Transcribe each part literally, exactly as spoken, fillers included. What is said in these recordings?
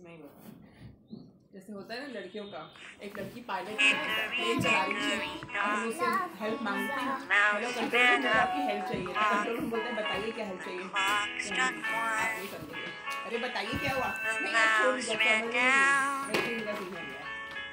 नहीं बता। जैसे होता है ना लड़कियों का, एक लड़की पायलट प्लेन चला रही थी, हम उससे हेल्प मांगते हैं, हेलो कंट्रोल रूम, आपकी हेल्प चाहिए, तो कंट्रोल रूम बोलते हैं बताइए क्या हेल्प चाहिए, आप नहीं कर देंगे, अरे बताइए क्या हुआ, नहीं आप छोड़ दीजिए, समझ नहीं वैसे ही इनका सीन हो गया।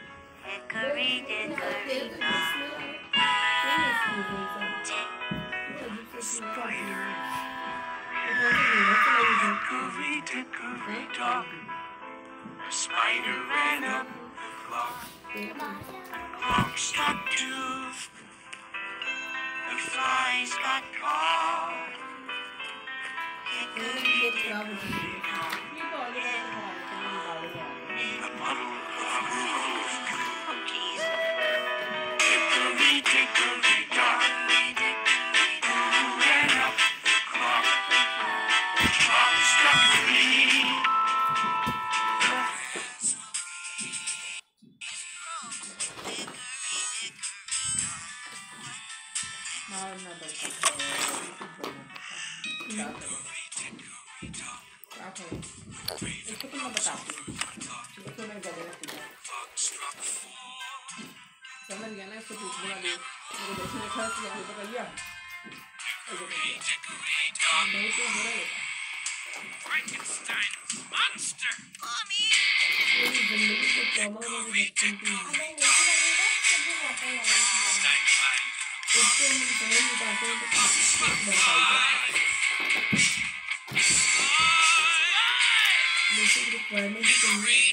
A spider ran up the clock. The clock struck two. The flies got caught. Hickory dickory dock. The puddle of rose. Oh, jeez. Hickory dickory dock. Who ran up the clock? The clock struck three. मारना पड़ता है, क्या करें, इसको तो मैं बताती हूँ, इसको मैं गले सीधा समझ गया ना, इसको पूछने वाली मेरे दोस्त ने खर्च किया तो कर लिया नहीं तो हो रहा है Frankenstein's monster. Mommy. जिंदगी को ट्रॉमा में देखती हूँ इससे हम समझ नहीं पाते हैं तो भरपाई करते हैं लेकिन रिक्वायरमेंट ही चाहिए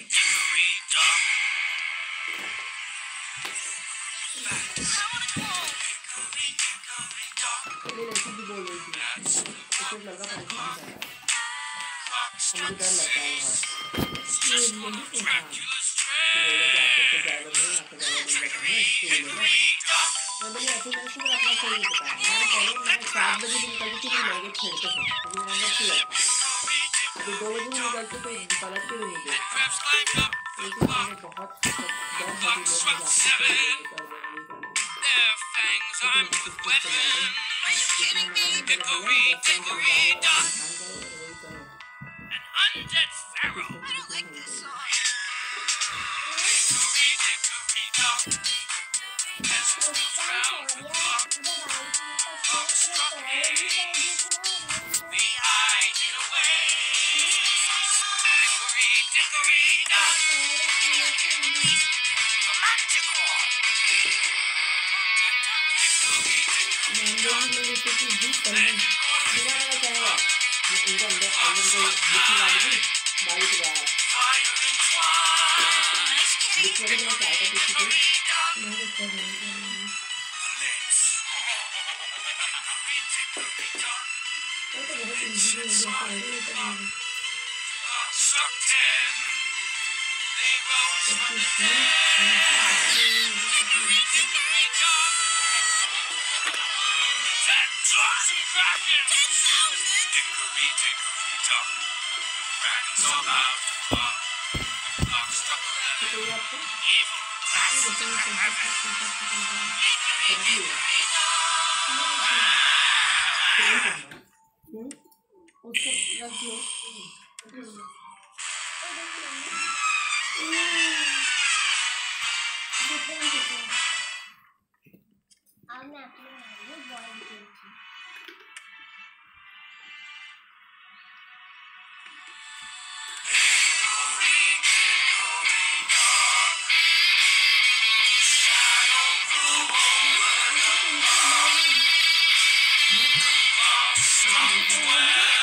पहले लड़की भी बोल रही थी तो फिर लगा परेशान कर रहा है मुझे डर लगता है बहुत ये मुझे सोचा कि बोला कि आपको तो ड्राइवर नहीं आपको ड्राइवर नहीं जाता है मैं बोली ऐसे मैंने खुद अपना सही नहीं बताया मैंने पहले मैं सात बजे भी निकलती थी तो लोग छेड़ते थे अभी मेरा अंदर क्लियर था अभी दो बजे भी निकलते तो पलट के भी नहीं देखते लेकिन मैंने बहुत डर था कि लोग Their fangs armed with weapons. Kidding me, Hickory Dickory Dock. An undead pharaoh. I don't like this song. Hickory Dickory Dock. As it goes round the clock, clock struck eight. We hide it away. Hickory Dickory Dock. The magical. मैंने भी इसको कुछ भी कर नहीं बिना लगा चाहेगा ये इनका अंदर अंदर को लिखने वाली थी बाइक यार लिखने के लिए चाहता किसी को मैं तो कर नहीं तो तो बहुत इजी हो गया था ये तो नहीं They rose from the dead. Ten thousand dragons. Ten thousand. Hickory dickory dock. Dragons all out. The clock struck eleven. Evil bastards in heaven. Hickory dickory dock. उसको रख दो अब मैं अपने लिए बॉल खेलती हूँ Software.